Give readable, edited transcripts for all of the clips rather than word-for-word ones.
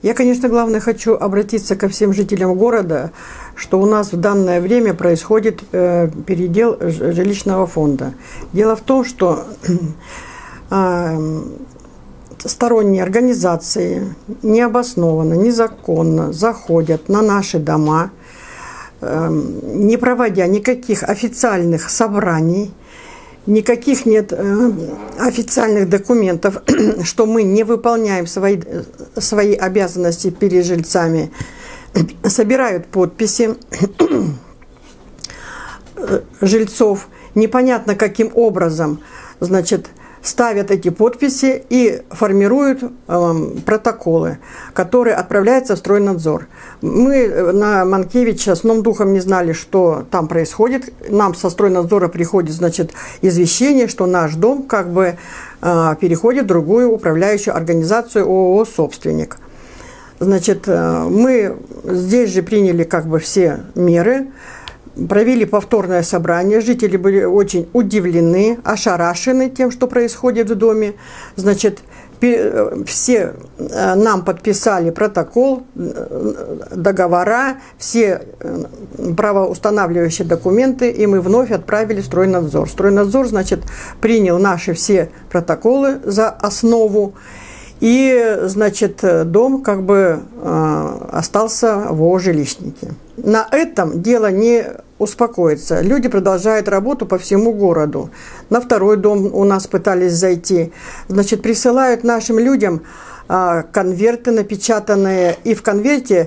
Я, конечно, главное хочу обратиться ко всем жителям города, что у нас в данное время происходит передел жилищного фонда. Дело в том, что сторонние организации необоснованно, незаконно заходят на наши дома, не проводя никаких официальных собраний, никаких нет официальных документов, что мы не выполняем свои обязанности перед жильцами, собирают подписи жильцов, непонятно каким образом, значит, ставят эти подписи и формируют протоколы, которые отправляются в стройнадзор. Мы на Манкевича сном духом не знали, что там происходит. Нам со стройнадзора приходит, значит, извещение, что наш дом как бы переходит в другую управляющую организацию ООО «Собственник». Значит, мы здесь же приняли как бы все меры, провели повторное собрание, жители были очень удивлены, ошарашены тем, что происходит в доме. Значит, все нам подписали протокол, договора, все правоустанавливающие документы, и мы вновь отправили в стройнадзор. Стройнадзор, значит, принял наши все протоколы за основу, и, значит, дом как бы остался в ООО «Жилищники». На этом дело не успокоится. Люди продолжают работу по всему городу. На второй дом у нас пытались зайти. Значит, присылают нашим людям конверты напечатанные, и в конверте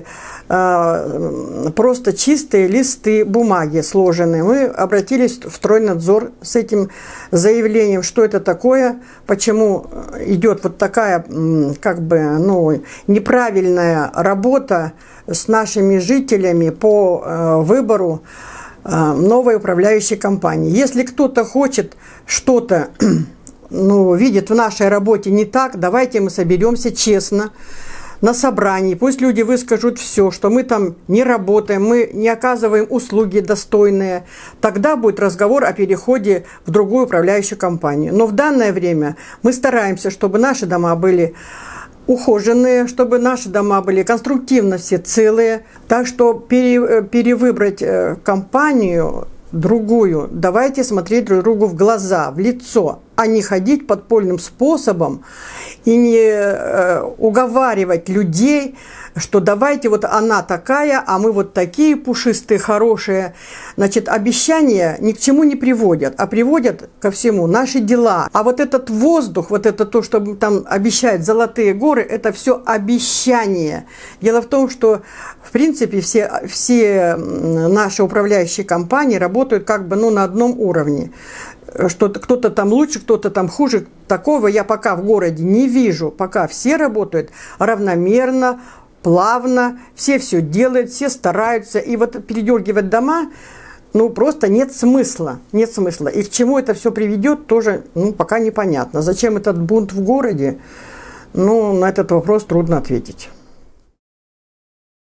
просто чистые листы бумаги сложенные. Мы обратились в стройнадзор с этим заявлением, что это такое, почему идет вот такая как бы, ну, неправильная работа с нашими жителями по выбору новой управляющей компании. Если кто-то хочет что-то, ну, видит в нашей работе не так, давайте мы соберемся честно на собрании, пусть люди выскажут все, что мы там не работаем, мы не оказываем услуги достойные, тогда будет разговор о переходе в другую управляющую компанию. Но в данное время мы стараемся, чтобы наши дома были ухоженные, чтобы наши дома были конструктивно все целые, так что перевыбрать компанию другую, давайте смотреть друг другу в глаза, в лицо, а не ходить подпольным способом и не уговаривать людей, что давайте вот она такая, а мы вот такие пушистые, хорошие. Значит, обещания ни к чему не приводят, а приводят ко всему наши дела. А вот этот воздух, вот это то, что там обещают золотые горы, это все обещание. Дело в том, что в принципе все наши управляющие компании работают как бы, ну, на одном уровне. Что кто-то там лучше, кто-то там хуже. Такого я пока в городе не вижу. Пока все работают равномерно, плавно, все делают, все стараются. И вот передергивать дома, ну, просто нет смысла. Нет смысла. И к чему это все приведет, тоже, ну, пока непонятно. Зачем этот бунт в городе? Ну, на этот вопрос трудно ответить.